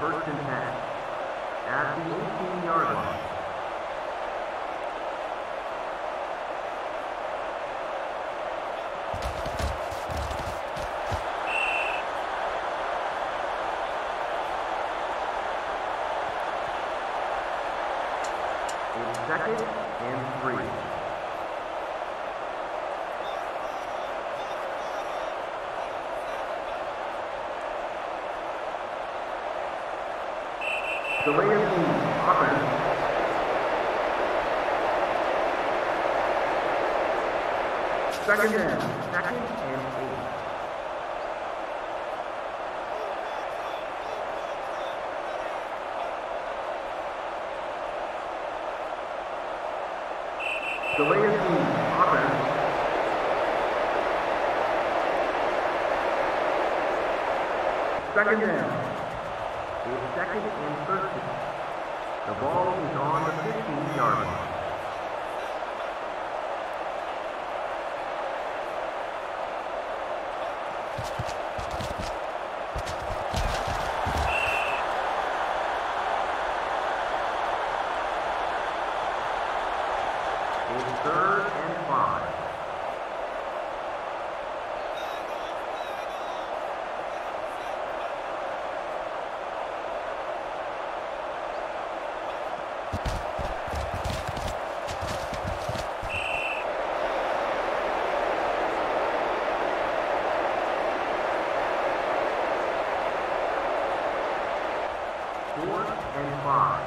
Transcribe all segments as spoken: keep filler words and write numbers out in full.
first and ten. At the eighteen-yard line. It's second and three. Delay of game, offense. Second down, second and eight. Delay of game, offense. Second down. It's second and thirteen. The ball is on the fifteen-yard line. It's third and five. Fourth and five.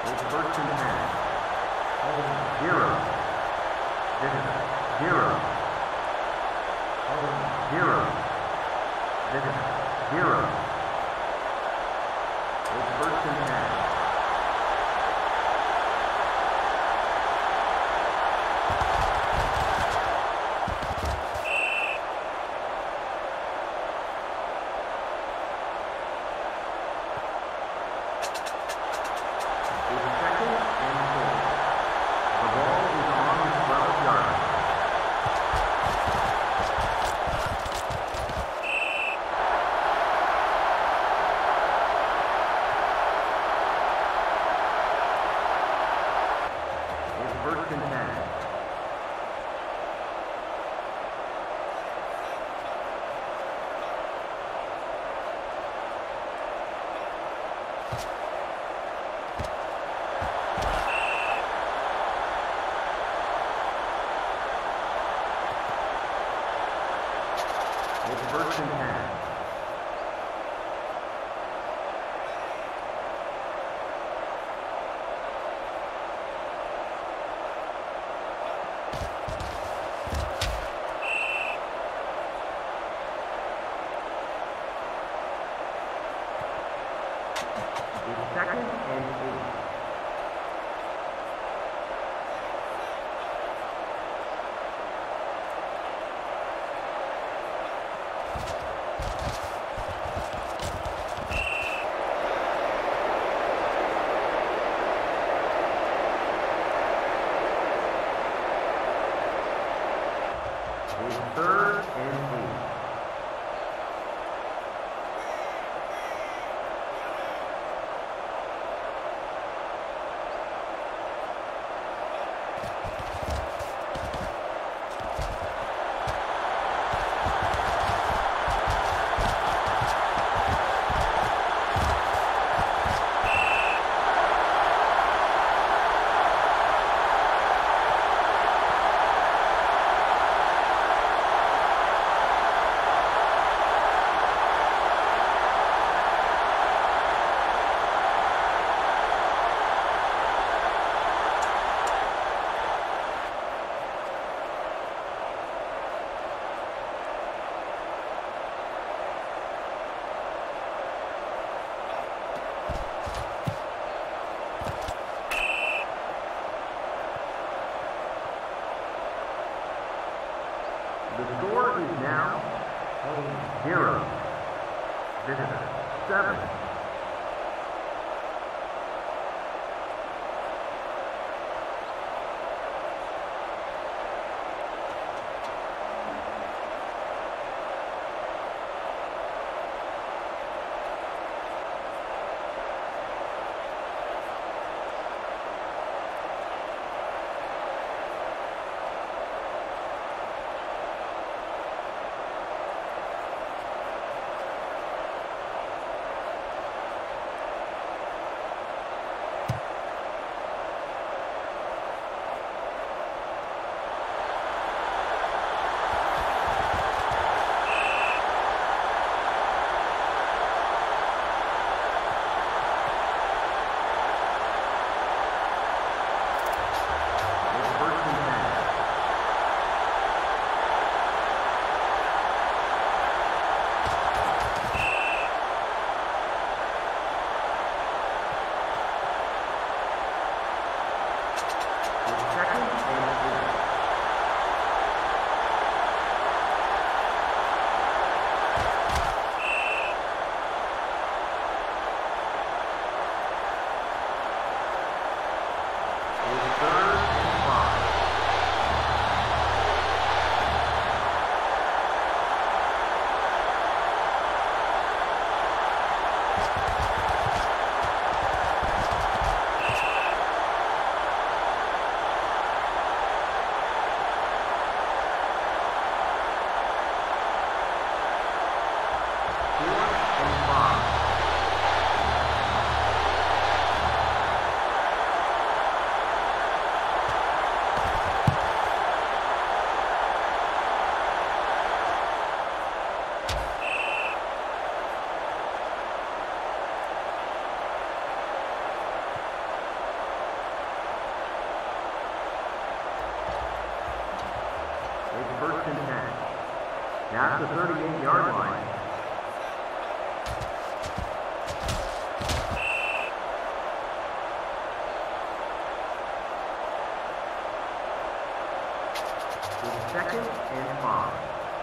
It's first and ten. Home zero. Visitor zero. Home zero. Visitor zero. It's first and ten. First and ten. It's second and eight. Third and eight. The score is now home zero. Visitor seven. Now at the thirty-eight yard line. It's second and five.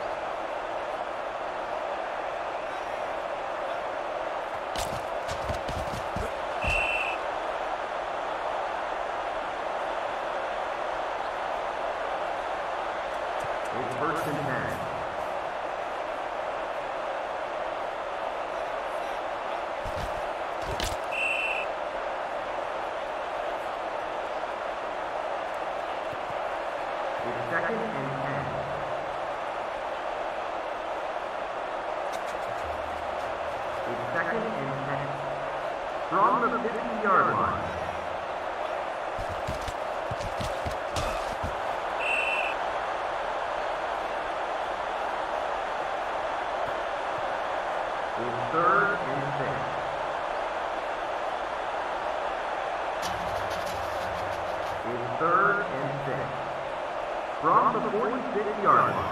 It's first and ten. It's second and ten. It's second and ten. From the fifty yard line. It's third and six. It's third and six. From the forty-six yard line.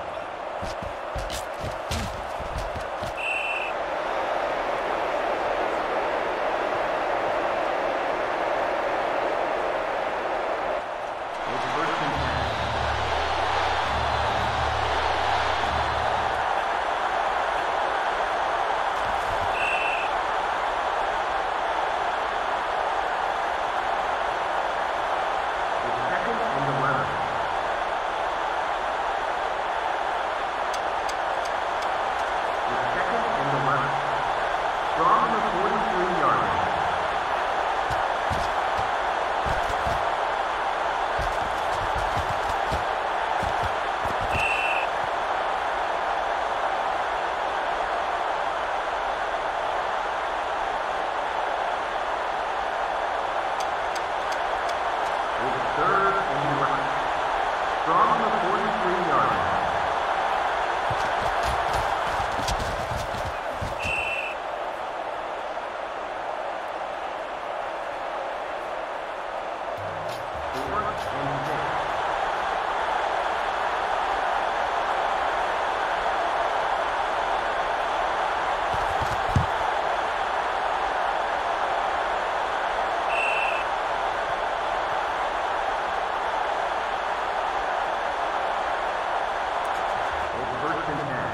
It's first and ten. It's second and eleven. From the forty-three yard line. It's third and eleven. From the forty-three yard line. First and ten.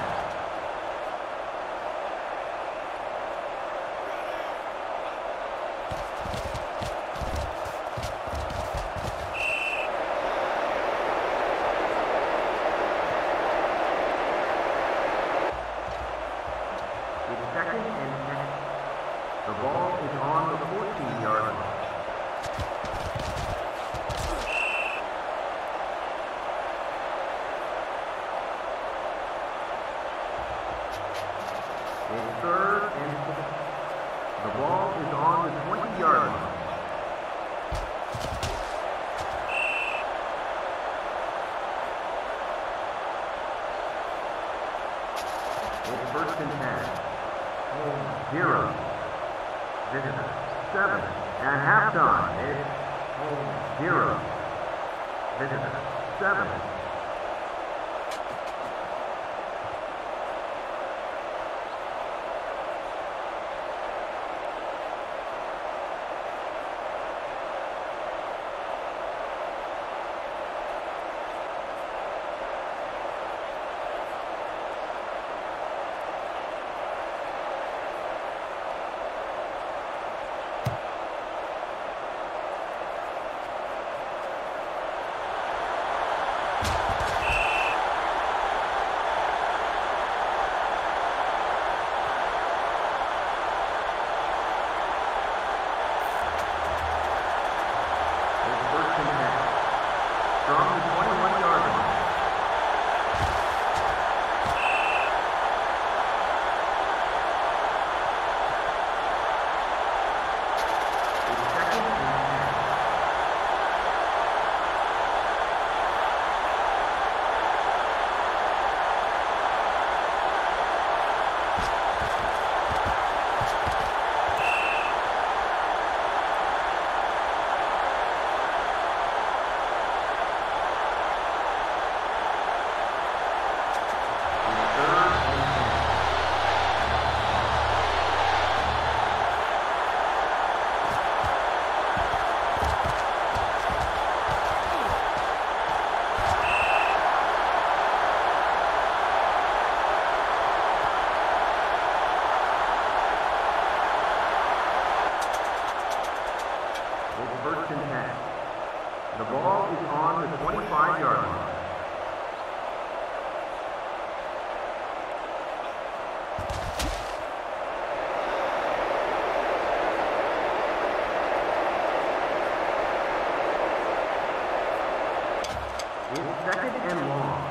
It's second and ten. The ball is on the fourteen yard line. It's third and six. The ball is on the twenty yard line. It's first and ten. Home zero. Visitor seven. At halftime, it's home zero. Visitor seven. The ball is on the twenty-five yard line. It's second and long.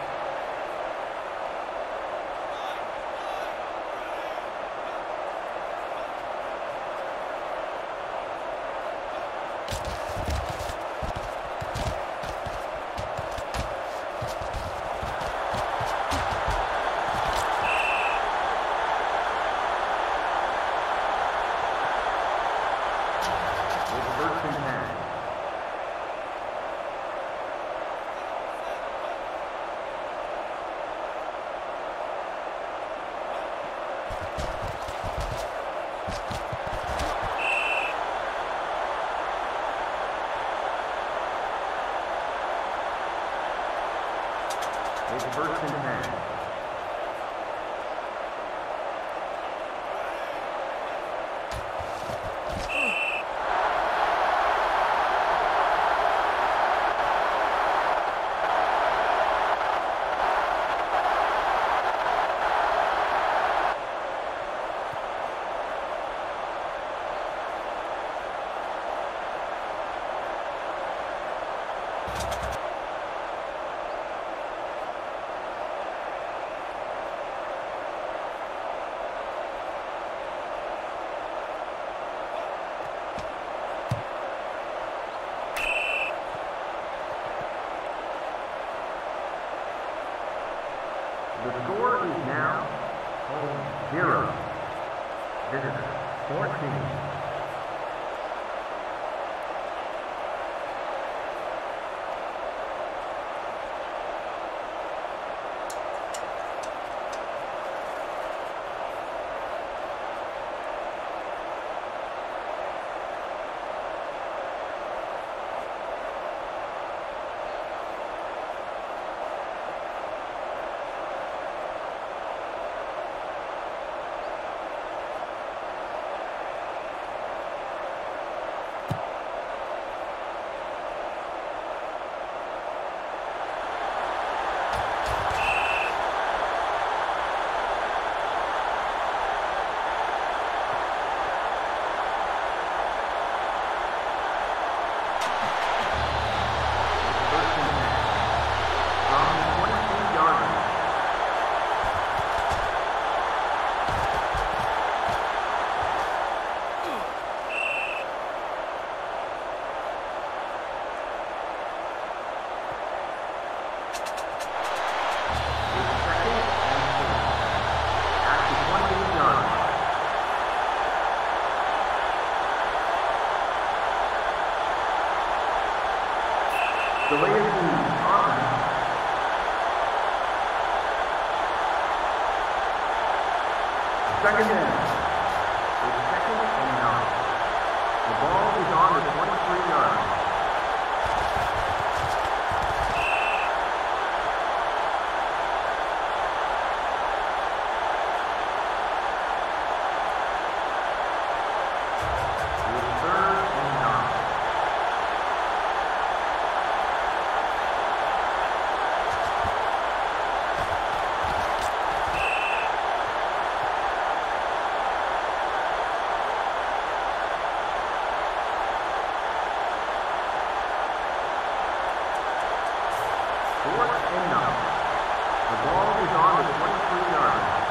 It's first and ten. The score is now home zero, visitor fourteen. The way is on. Second down. It's second and nine. The ball is on the twenty-three yard line. Fourth and nine. The ball is on the twenty-three yard line.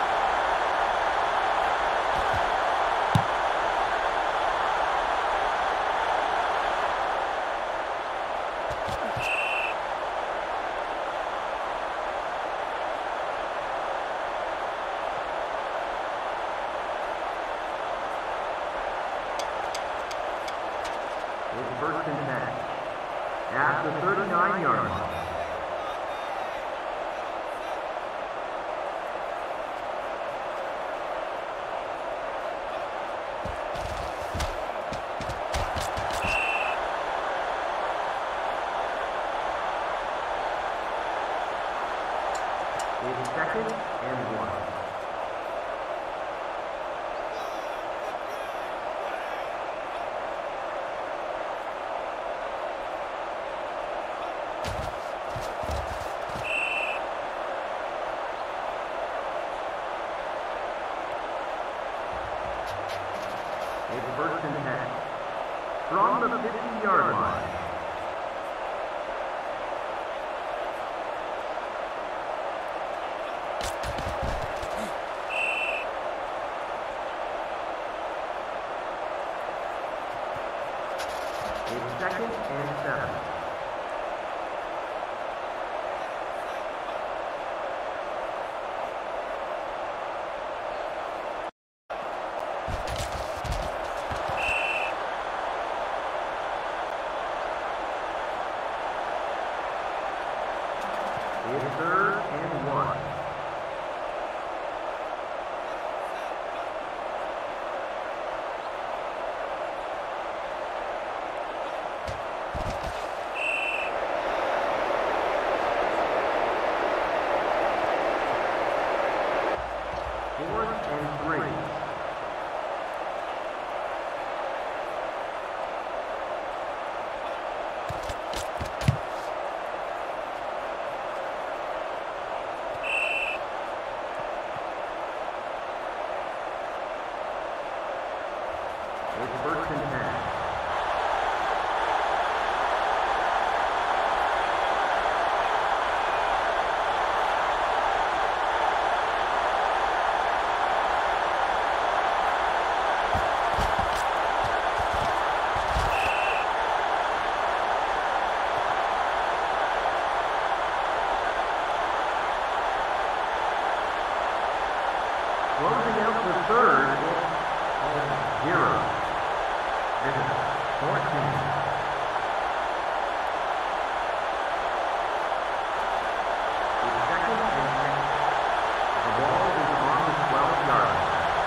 It's first and ten. At the thirty-nine yard line. It's second and one. It's first and ten. From the fifty-yard line. It's second and seven. It's third and one. Fourth and three. It's first and ten. Closing out the third, it's zero. This is fourteen. It's second and ten. The ball is on the twelve-yard line.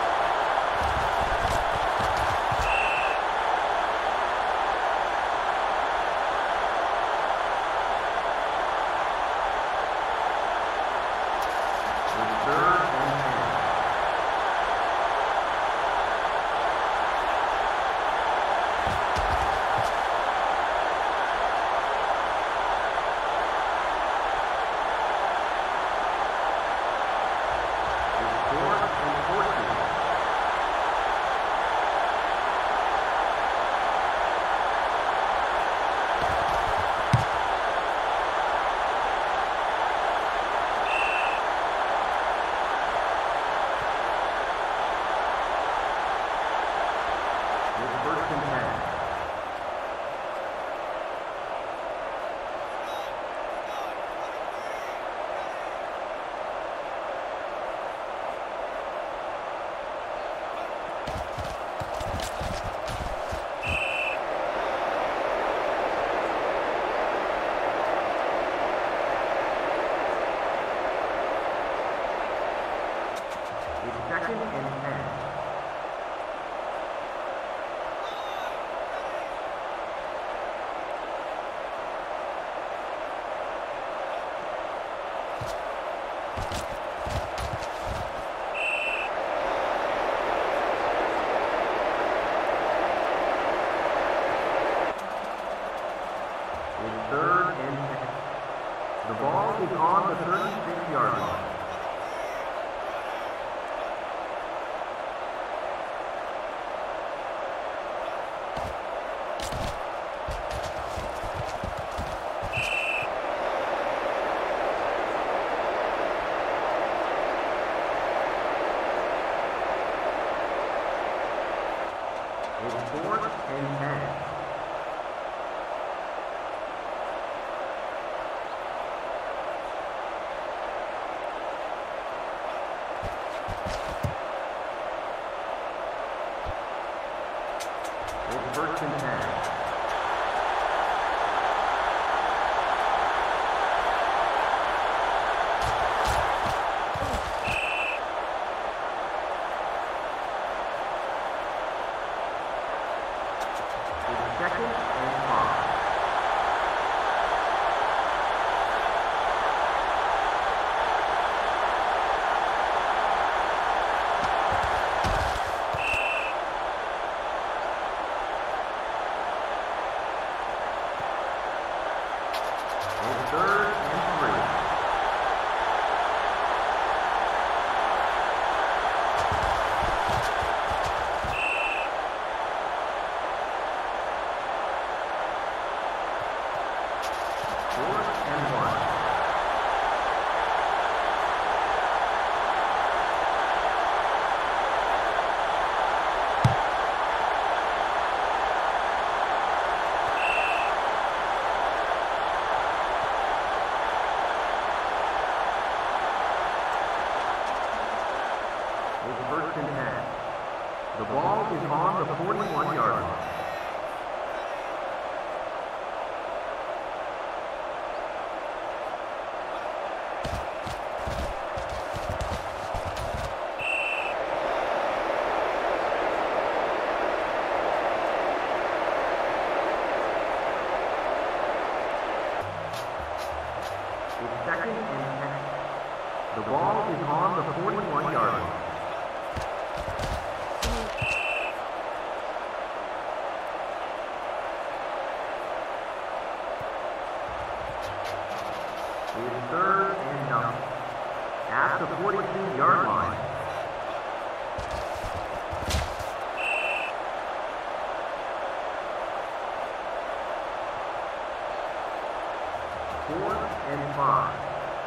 It's third and ten. First and ten. It's second and ten. It's third and ten. The ball is on the thirty-six-yard line. It's fourth and ten. It's first and ten. It's second and five. It's third and three. Fourth and one. It's first and ten. The ball is on the forty-one yard line. It's second and ten. The ball is on the forty-one yard line. It's third and nine. At the forty-two yard line. Fourth and five.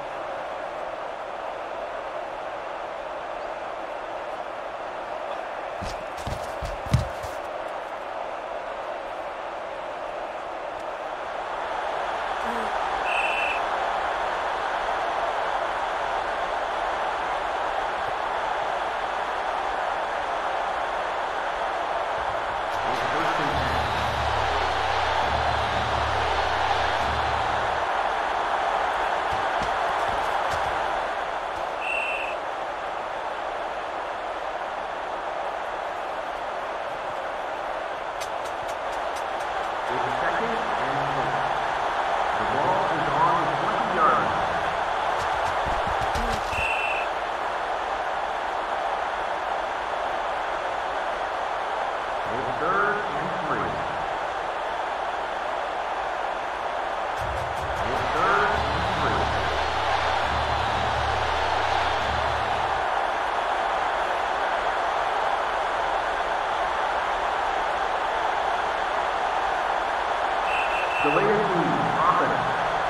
Delayed offense.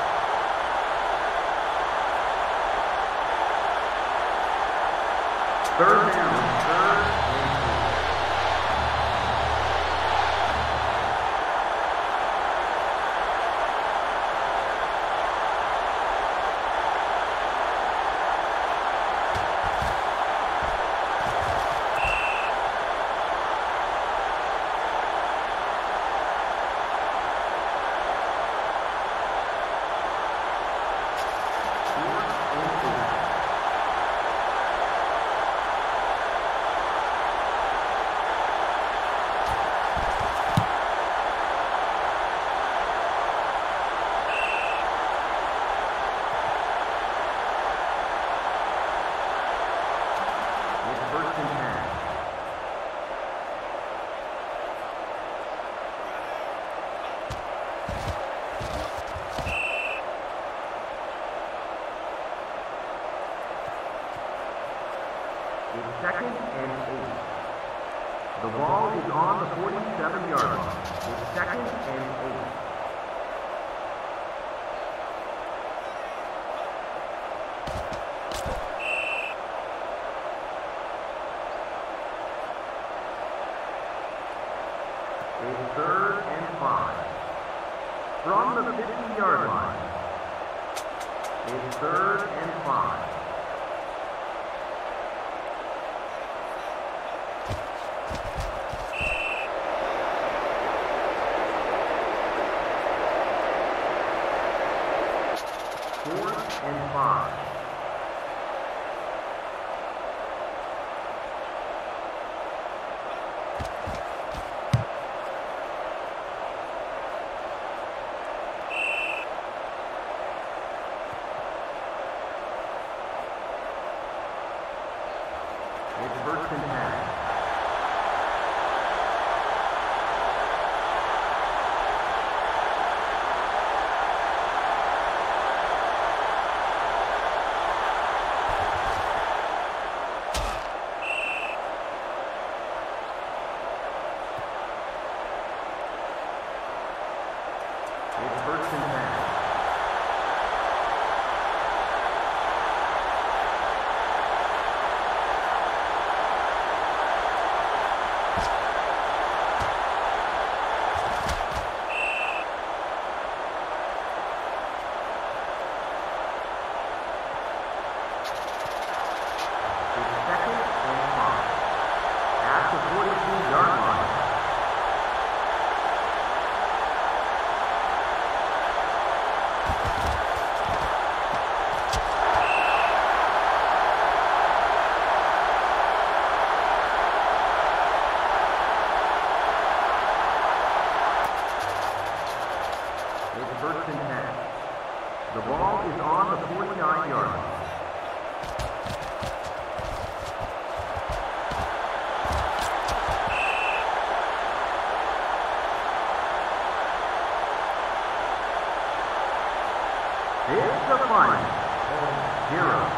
Third down, third and It's second and eight. The ball is on the forty-seven yard line. It's second and eight. It's third and five. From the fifty yard line. It's third and five. Fourth and five. It's first and ten. The ball is on the forty-nine yard line. It's the final. Zero.